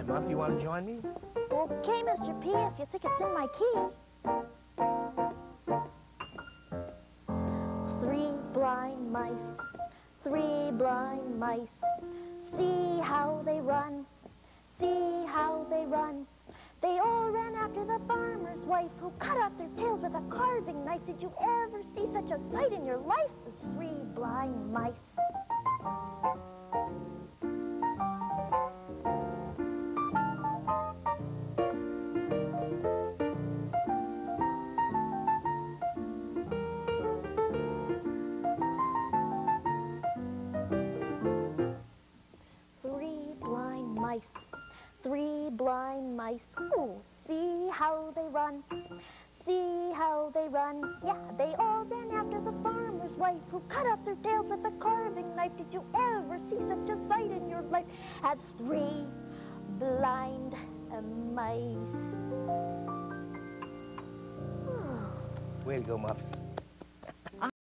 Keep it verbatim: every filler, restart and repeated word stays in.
right, Muff, you want to join me? Okay, Mister P, if you think it's in my key. Three blind mice, three blind mice. See how they run, see how they run. They all ran after the farmer's wife, who cut off their tails with a carving knife. Did you ever see such a sight in your life as three blind mice? Three blind mice, three blind mice. Ooh, see how they run, see how they run. Yeah, they all ran after the farmer's wife, who cut off their tails with a carving knife. Did you ever see such a sight in your life as three blind uh, mice? Way to go, Muffs.